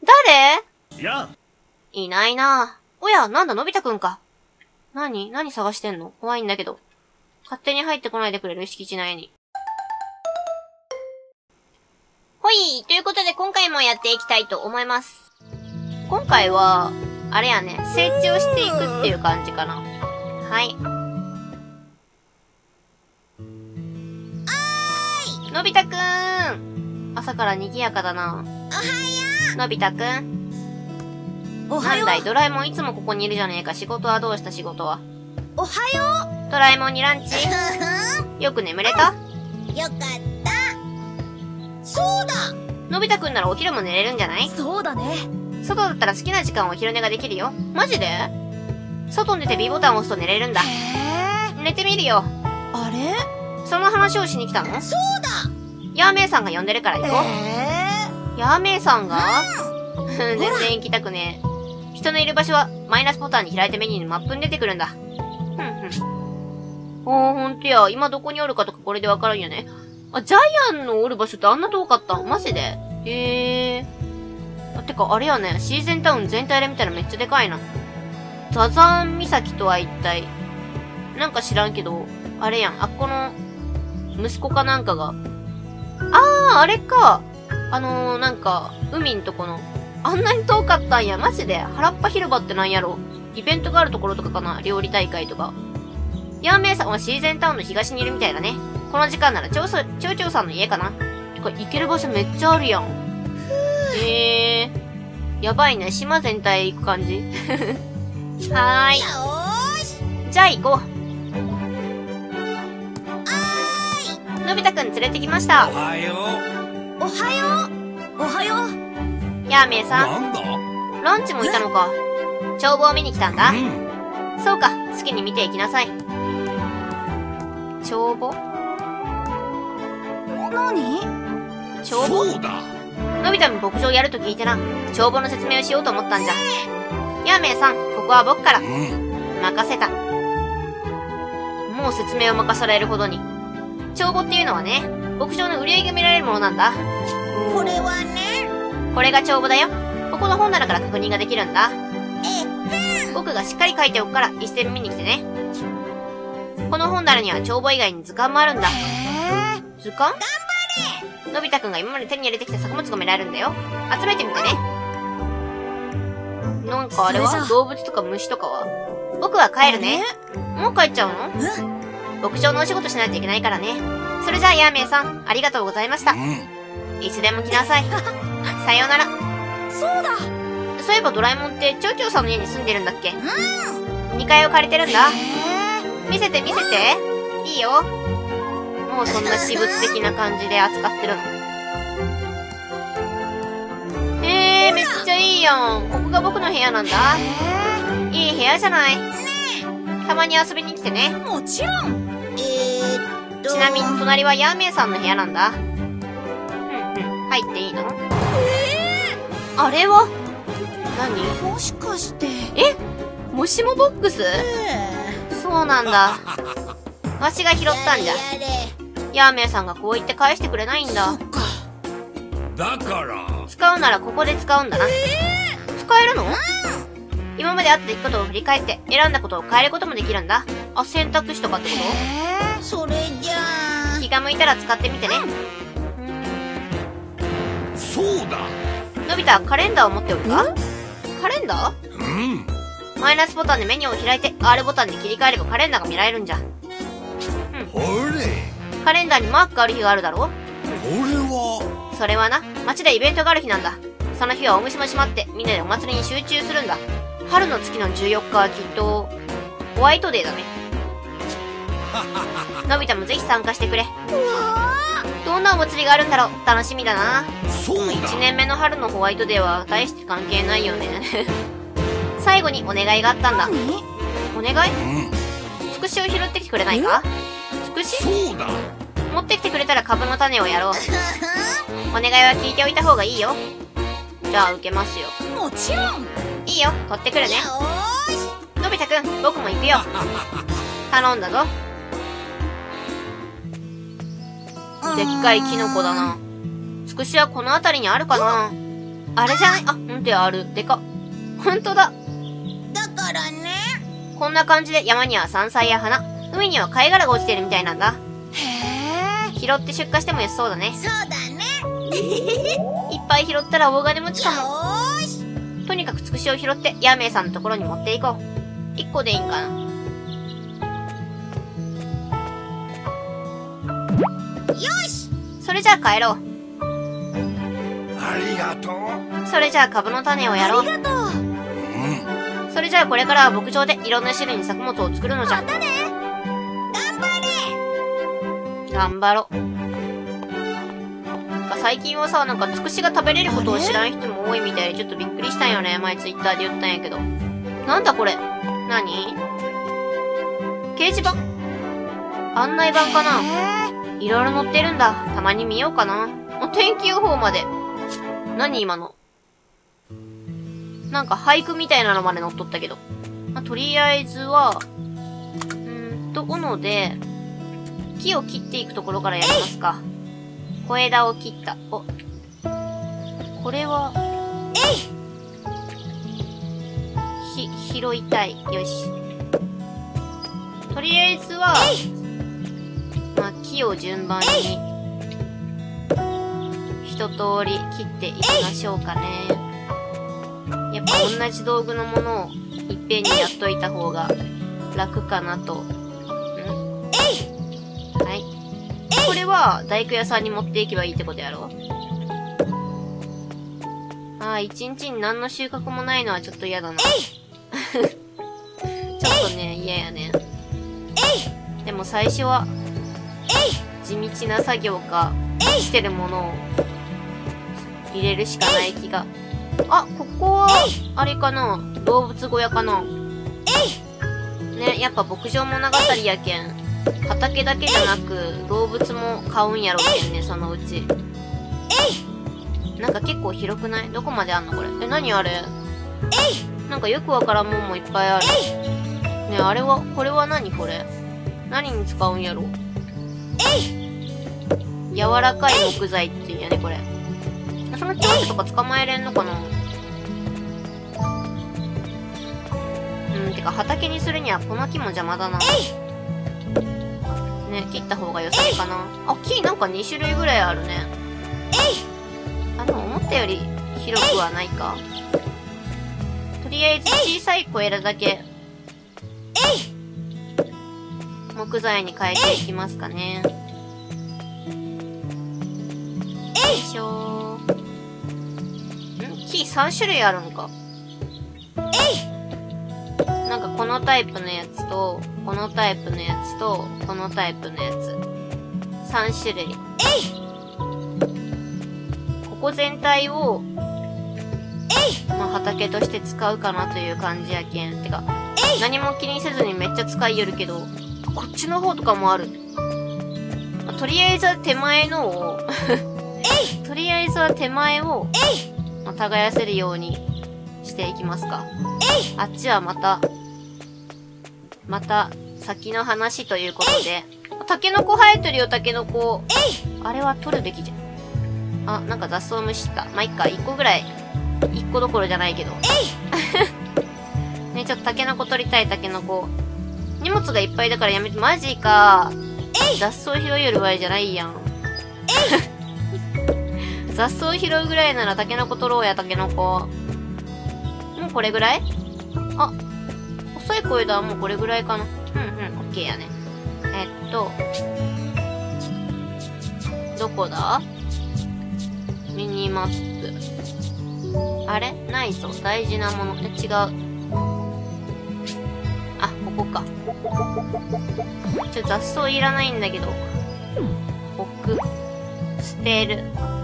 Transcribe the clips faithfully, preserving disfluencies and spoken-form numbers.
誰？ やいないな。おや、なんだ、のび太くんか。何何探してんの？怖いんだけど。勝手に入ってこないでくれる？敷地内に。ほい、ということで今回もやっていきたいと思います。今回は、あれやね、成長していくっていう感じかな。はい。おーい！のび太くん！朝から賑やかだな。 おはよのび太くん。 う。おはよなんだい、ドラえもんいつもここにいるじゃねえか。仕事はどうした？仕事は。 う。おはよドラえもんにランチ？ う。 よく眠れた？ よかった。そうだ。 のび太くんならお昼も寝れるんじゃない？ そうだね。 外だったら好きな時間お昼寝ができるよ。マジで？外に出て B ボタンを押すと寝れるんだ。 へー。 寝てみるよ。 あれ？ その話をしに来たの？ そうだ。 ヤーメイさんが呼んでるから行こう。 へヤーメイさんが？全然行きたくねえ。人のいる場所はマイナスボタンに開いたメニューのマップに出てくるんだ。ふんふん。おー、ほんとや。今どこにおるかとかこれでわかるんやね。あ、ジャイアンのおる場所ってあんな遠かった？マジで？へえー。あ、てかあれやね。シーゼンタウン全体で見たらめっちゃでかいな。ザザン岬とは一体。なんか知らんけど、あれやん。あっこの、息子かなんかが。あー、あれか。あのー、なんか、海んとこの、あんなに遠かったんや。マジで。原っぱ広場ってなんやろ。イベントがあるところとかかな。料理大会とか。ヤーメイさんはシーゼンタウンの東にいるみたいだね。この時間なら町長さんの家かな。てか、行ける場所めっちゃあるやん。へえー。やばいね。島全体行く感じ。はーい。 よーし。 じゃあ行こう。のび太くん連れてきましおた。 はよおはよう。おはよう。 ヤーメイう。 さ。 なんんだ？ ランチもいたのか。帳簿を見に来たんだ。 うん。 そうか。好きに見ていきなさい。帳簿？ 何？ 帳簿？ そうだ。 のび太も牧場やると聞いてな。帳簿の説明をしようと思ったんじゃ。ヤーメイさん、ここは僕から。 うん。 任せた。もう説明を任されるほどに。帳簿っていうのはね、牧場の売り上げが見られるものなんだ。 これはね。 これが帳簿だよ。ここの本棚から確認ができるんだ。 え、 僕がしっかり書いておくから、一斉に見に来てね。この本棚には帳簿以外に図鑑もあるんだ。 へ図鑑？頑張れ！のび太くんが今まで手に入れてきた作物が見られるんだよ。集めてみてね。なんかあれそれじゃあは動物とか虫とかは？僕は帰るね。もう帰っちゃうの？ うん。 牧場のお仕事しないといけないからね。それじゃあヤーメイさん、ありがとうございました。 うん。 いつでも来なさい。さようなら。 そうだ。 そういえばドラえもんって町長さんの家に住んでるんだっけ？ うん。 にかいを借りてるんだ。 へ見せて見せて。いいよ。もうそんな私物的な感じで扱ってるの。えー、めっちゃいいやん。ここが僕の部屋なんだ。 ー。 いい部屋じゃない。たまに遊びに来てね。 もちろん。えーっと。 ちなみに隣はヤーメイさんの部屋なんだ。うんうん。入っていいの？あれは何？ もしかして。 え？もしもボックス？そうなんだ。わしが拾ったんじゃ。 やれやれ。 ヤーメイさんがこう言って返してくれないんだそっ。か。 だから使うならここで使うんだな。使えるの？今まであった出来事を振り返って選んだことを変えることもできるんだ。あ、選択肢とかってこへー。それじゃあ。 と？気が向いたら使ってみてね。 そうだ。 のび太はカレンダーを持っておるか？カレンダー？ うん。 マイナスボタンでメニューを開いて アール ボタンで切り替えればカレンダーが見られるんじゃ。 ほれ。 カレンダーにマークがある日があるだろ？ これは。 それはな、街でイベントがある日なんだ。その日はお店も閉まってみんなでお祭りに集中するんだ。春の月のじゅうよっかはきっと、ホワイトデーだね。のび太もぜひ参加してくれ。どんなお祭りがあるんだろう？楽しみだな。 そうだ。 いちねんめの春のホワイトデーは大して関係ないよね。最後にお願いがあったんだ。 何？ お願い？ うん。 つくしを拾ってきてくれないか？つくし？ そうだ。 持ってきてくれたら株の種をやろう。お願いは聞いておいた方がいいよ。じゃあ受けますよ。 もちろん。 いいよ、取ってくるね。 よーし。 のび太くん、僕も行くよ。頼んだぞ。でっかいキノコだな。つくしはこの辺りにあるかな？ あれじゃない？あ、ほんとや、ある。でかっ。ほんとだ。 だからね。 こんな感じで山には山菜や花、海には貝殻が落ちてるみたいなんだ。 へえ。 拾って出荷してもよさそうだね。 そうだね。 いっぱい拾ったら大金持ちかも。 よーし。 とにかくつくしを拾ってヤーメイさんのところに持っていこう。いっこでいいんかな。 よし。 それじゃあ帰ろう。 ありがとう。 それじゃあ株の種をやろう。 ありがとう。 うん。 それじゃあこれからは牧場でいろんな種類の作物を作るのじゃ。 またね。頑張れ。 頑張ろう。なんか最近はさ、なんかつくしが食べれることを知らん人も多いみたいでちょっとびっくりしたんよね。前ツイッターで言ったんやけど。なんだこれ。何？掲示板？案内板かな？いろいろ載ってるんだ。たまに見ようかな。お天気予報まで。何今の？なんか俳句みたいなのまで載っとったけど。まあ、とりあえずは、うーんと、斧で、木を切っていくところからやりますか。小枝を切った。お。これは、ひ、拾いたい。よし。とりあえずは、まあ、木を順番に、一通り切っていきましょうかね。やっぱ同じ道具のものをいっぺんにやっといた方が楽かなと。ん？はい。これは大工屋さんに持っていけばいいってことやろ？ああ、一日に何の収穫もないのはちょっと嫌だな。ちょっとね、嫌やね。でも最初は、地道な作業か、してるものを入れるしかない気が。あ、ここは、あれかな？動物小屋かな？ね、やっぱ牧場物語やけん。畑だけじゃなく、動物も買うんやろけんね、そのうち。なんか結構広くない？どこまであんのこれ。え、何あれ？なんかよくわからんもんもいっぱいある。ね、あれは、これは何これ？何に使うんやろ？柔らかい木材って言うんやね、これ。その蝶々とか捕まえれんのかな？うん、てか畑にするにはこの木も邪魔だな。ね、切った方が良さげかな。あ、木なんかに種類ぐらいあるね。あ、でも思ったより広くはないか。とりあえず小さい小枝だけ木材に変えていきますかね。よいしょー。ん？木さん種類あるのか。なんかこのタイプのやつと、このタイプのやつと、このタイプのやつ。さん種類。ここ全体を、まあ畑として使うかなという感じやけん。てか、何も気にせずにめっちゃ使いよるけど、こっちの方とかもある。まあ、とりあえずは手前のを、とりあえずは手前を、まあ、耕せるようにしていきますか。あっちはまた、また、先の話ということで。タケノコ生えてるよ、タケノコ。あれは取るべきじゃん。あ、なんか雑草虫った。まあ、いっか、いっこぐらい。いっこどころじゃないけど。ね、ちょっとタケノコ取りたい、タケノコ。荷物がいっぱいだからやめて、マジか。雑草拾いよる場合じゃないやん。雑草拾うぐらいならタケノコ取ろうや、タケノコ。もうこれぐらい？あ、細い小枝はもうこれぐらいかな。うんうん、オッケーやね。えっと、どこだ？ミニマップ。あれ？ないぞ。大事なもの。え、違う。あ、ここか。ちょ、雑草いらないんだけど。置く。捨てる。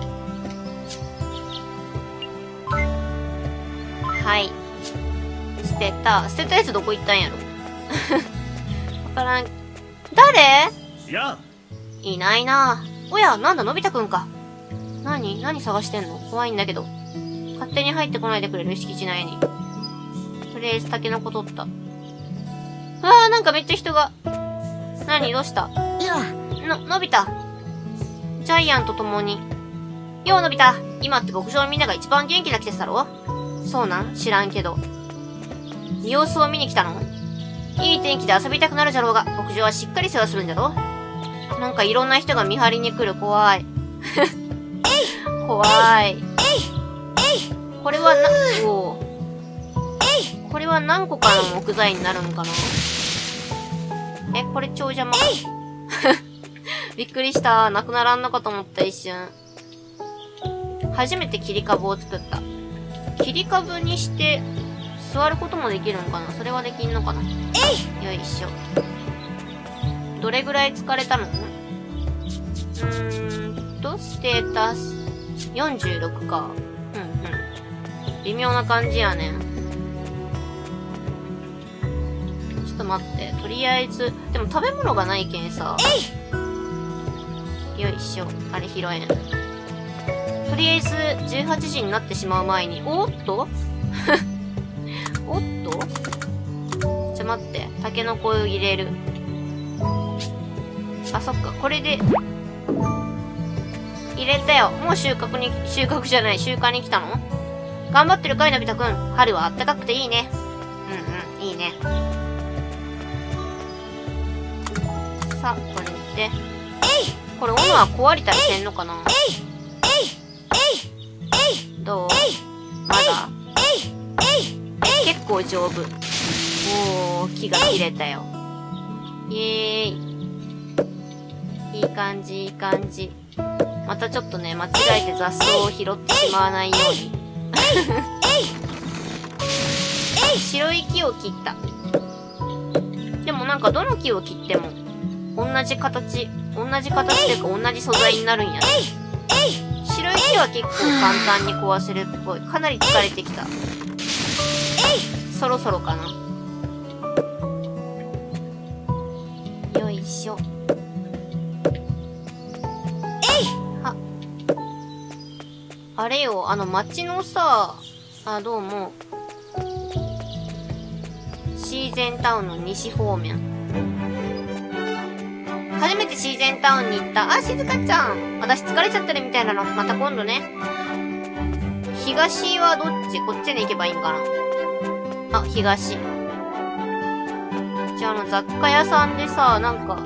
はい。捨てた。捨てたやつどこ行ったんやろ。わからん。誰？ やいないな。おや、なんだ、のび太くんか。何？何探してんの？怖いんだけど。勝手に入ってこないでくれる？敷地内に。とりあえずタケノコ取った。あー、なんかめっちゃ人が。何？どうした？ いや、 の、のび太。ジャイアンと共に。よう、のび太。 今って牧場のみんなが一番元気な季節だろ？そうなん？知らんけど。様子を見に来たの？いい天気で遊びたくなるじゃろうが、牧場はしっかり世話するんじゃろ？なんかいろんな人が見張りに来る。怖い。怖い。これはな、おー。これは何個かの木材になるのかな？え、これ超邪魔。びっくりした。なくならんのかと思った一瞬。初めて切り株を作った。切り株にして、座ることもできるのかな？それはできんのかな？よいしょ。どれぐらい疲れたの？うーんと、ステータス。よんじゅうろくか。うんうん。微妙な感じやねん。ちょっと待って。とりあえず、でも食べ物がないけんさ。よいしょ。あれ拾えん。とりあえず、じゅうはちじになってしまう前に、おっとおっとちょ待って。タケノコを入れる。あ、そっか。これで、入れたよ。もう収穫に、収穫じゃない。収穫に来たの？頑張ってるかいのび太くん。春は暖かくていいね。うんうん、いいね。さあ、これにて。これ、斧は壊れたりせんのかな？どう？まだ？え、結構丈夫。おー、木が切れたよ。イエーイ。いい感じ、いい感じ。またちょっとね、間違えて雑草を拾ってしまわないように。白い木を切った。でもなんかどの木を切っても、同じ形、同じ形というか同じ素材になるんやね。白い木は結構簡単に壊せるっぽい。かなり疲れてきた。そろそろかな。よいしょ。は。あれよ、あの街のさ、あ、どうも。シーゼンタウンの西方面。初めてシーゼンタウンに行った。あ、静香ちゃん。私疲れちゃってるみたいなの。また今度ね。東はどっち？こっちに行けばいいんかな。あ、東。じゃあ、あの、雑貨屋さんでさ、なんか、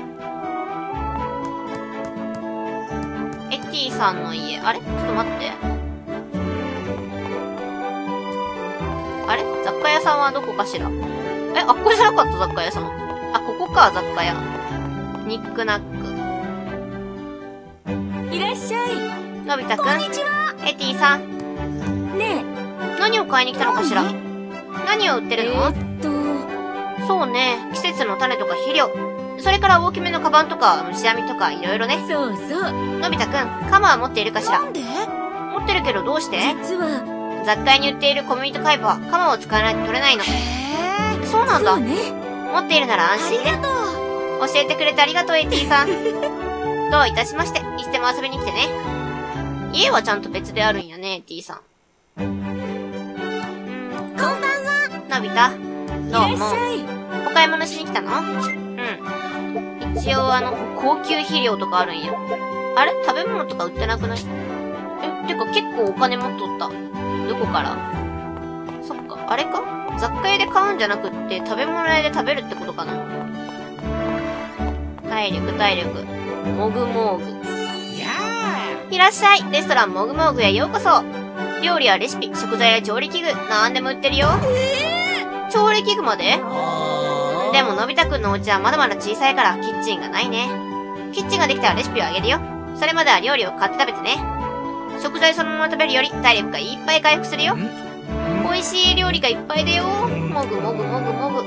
エティさんの家。あれ？ちょっと待って。あれ？雑貨屋さんはどこかしら？え、あっこじゃなかった雑貨屋さん。あ、ここか、雑貨屋。ニックナック。 いらっしゃい。 のび太くん。 こんにちは。 エティさん。 ねえ。 何を買いに来たのかしら？何を売ってるの？ えー、っと。 そうね。季節の種とか肥料。それから大きめのカバンとか、虫網とか、いろいろね。 そうそう。 のび太くん、カマは持っているかしら？ なんで？ 持ってるけどどうして？ 実は、 雑貨屋に売っているコミュニトカイブは、カマを使わないと取れないの。 へー。 そうなんだ。 そうね。 持っているなら安心ね。 ありがとう。 教えてくれてありがとう、エティさん。どういたしまして。いつでも遊びに来てね。家はちゃんと別であるんやね、エティさん。うーん。 こんばんは。 のび太。どうも。 いらっしゃい。 お買い物しに来たの？うん。一応あの、高級肥料とかあるんや。あれ？食べ物とか売ってなくない？え、てか結構お金持っとった。どこから？そっか、あれか？雑貨屋で買うんじゃなくって、食べ物屋で食べるってことかな。体力、体力。もぐもぐ。いらっしゃい。レストランもぐもぐへようこそ。料理やレシピ、食材や調理器具、なんでも売ってるよ。えー、調理器具まで？でも、のび太くんのお家はまだまだ小さいから、キッチンがないね。キッチンができたらレシピをあげるよ。それまでは料理を買って食べてね。食材そのまま食べるより、体力がいっぱい回復するよ。美味しい料理がいっぱいだよ。もぐもぐもぐもぐ。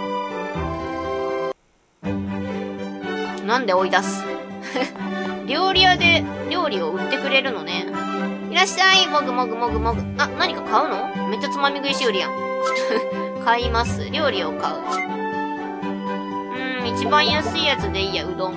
なんで追い出す料理屋で料理を売ってくれるのね。いらっしゃい。もぐもぐもぐもぐ。あ、何か買うの？めっちゃつまみ食いし売りやん。買います。料理を買う。うーん、一番安いやつでいいや、うどん。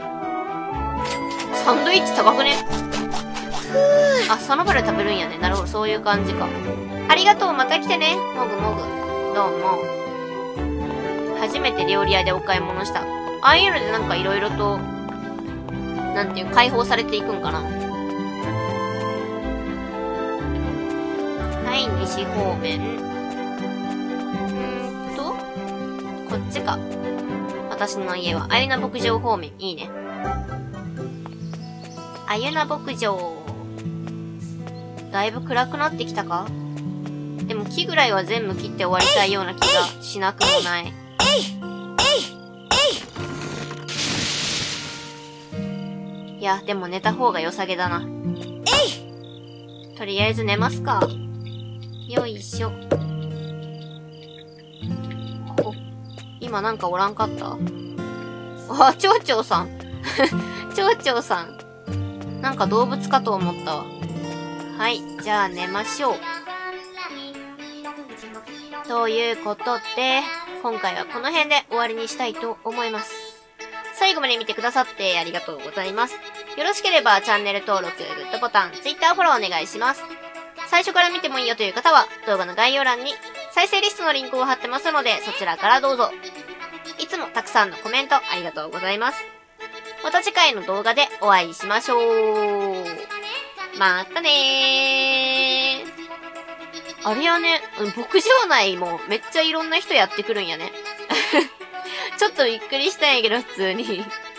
サンドイッチ高くね？あ、その場で食べるんやね。なるほど、そういう感じか。ありがとう、また来てね。もぐもぐ。どうも。初めて料理屋でお買い物した。ああいうのでなんか色々と、なんていう、解放されていくんかな。 はい、西方面。うーんと、こっちか。私の家は、あゆな牧場方面。いいね。あゆな牧場。だいぶ暗くなってきたか？でも木ぐらいは全部切って終わりたいような気がしなくもない。いや、でも寝た方が良さげだな。とりあえず寝ますか。よいしょ。お、今なんかおらんかった？あ、蝶々さん。蝶々さん。なんか動物かと思ったわ。はい、じゃあ寝ましょう。ということで、今回はこの辺で終わりにしたいと思います。最後まで見てくださってありがとうございます。よろしければチャンネル登録、グッドボタン、Twitter フォローお願いします。最初から見てもいいよという方は、動画の概要欄に再生リストのリンクを貼ってますので、そちらからどうぞ。いつもたくさんのコメントありがとうございます。また次回の動画でお会いしましょう。またねー。あれやね、牧場内もめっちゃいろんな人やってくるんやね。ちょっとびっくりしたんやけど、普通に。